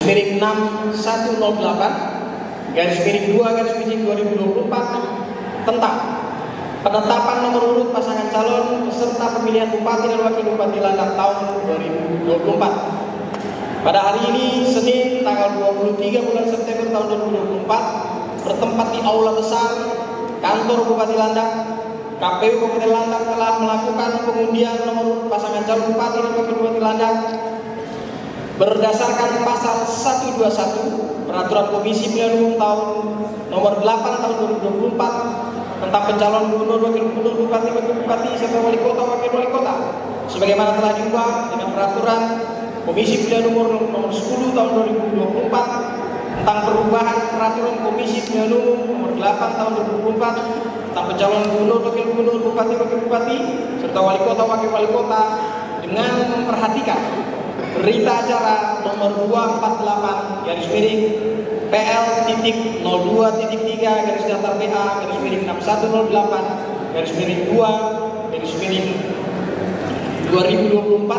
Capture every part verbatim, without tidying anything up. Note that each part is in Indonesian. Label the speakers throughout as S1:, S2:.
S1: miring enam satu nol delapan garis miring dua garis miring dua ribu dua puluh empat tentang penetapan nomor urut pasangan calon peserta pemilihan bupati dan wakil bupati Landak tahun dua ribu dua puluh empat. Pada hari ini, Senin, tanggal dua puluh tiga bulan September tahun dua ribu dua puluh empat, bertempat di Aula Besar Kantor Bupati Landak, K P U Kabupaten Landak telah melakukan pengundian nomor urut pasangan calon bupati dan wakil bupati Landak berdasarkan pasal seratus dua puluh satu Peraturan Komisi Pemilihan Umum tahun nomor delapan tahun dua ribu dua puluh empat tentang pencalonan gubernur, wakil gubernur, bupati, wakil bupati, serta wali kota, wakil wali kota, sebagaimana telah diubah dengan Peraturan Komisi Pemilihan Umum nomor sepuluh tahun dua ribu dua puluh empat tentang perubahan Peraturan Komisi Pemilihan Umum nomor delapan tahun dua ribu dua puluh empat tentang pencalonan gubernur, wakil gubernur, bupati, wakil bupati, serta wali kota, wakil wali kota, dengan memperhatikan berita acara nomor dua ratus empat puluh delapan garis miring P L titik nol dua titik tiga garis datar B A garis miring enam satu nol delapan garis miring dua garis miring dua ribu dua puluh empat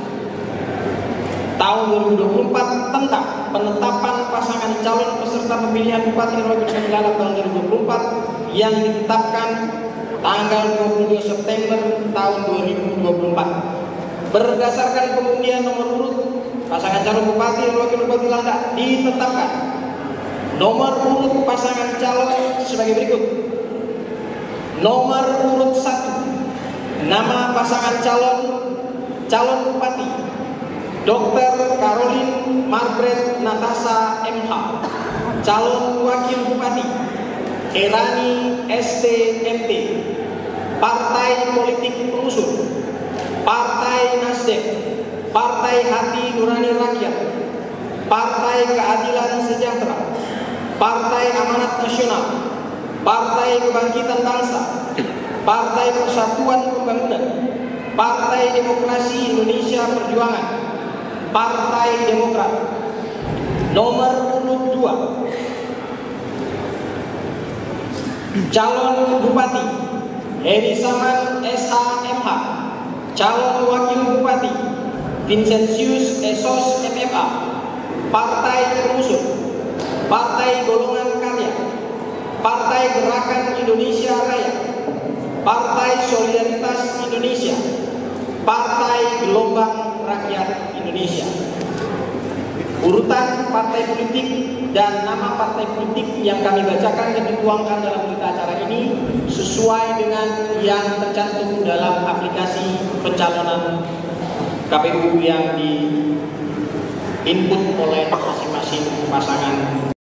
S1: tahun dua ribu dua puluh empat tentang penetapan pasangan calon peserta pemilihan bupati dan wakil bupati Landak tahun dua ribu dua puluh empat yang ditetapkan tanggal dua puluh dua September tahun dua ribu dua puluh empat. Berdasarkan pengundian nomor urut pasangan calon bupati dan wakil bupati Landak ditetapkan nomor urut pasangan calon sebagai berikut. Nomor urut satu, nama pasangan calon calon bupati Dokter Caroline Margaret Natasha M H. Calon wakil bupati Erani S T M T. Partai politik pengusung Partai Nasdem, Partai Hati Nurani Rakyat, Partai Keadilan Sejahtera, Partai Amanat Nasional, Partai Kebangkitan Bangsa, Partai Persatuan Pembangunan, Partai Demokrasi Indonesia Perjuangan, Partai Demokrat. Nomor urut dua, calon bupati Heri Saman S A M H. Calon wakil bupati Vincentius Esos M M A. Partai pengusung Partai Golongan Karya, Partai Gerakan Indonesia Raya, Partai Solidaritas Indonesia, Partai Gelombang Rakyat Indonesia. Urutan partai politik dan nama partai politik yang kami bacakan dan dituangkan dalam berita acara ini sesuai dengan yang tercantum dalam aplikasi pencalonan K P U yang di input oleh masing-masing pasangan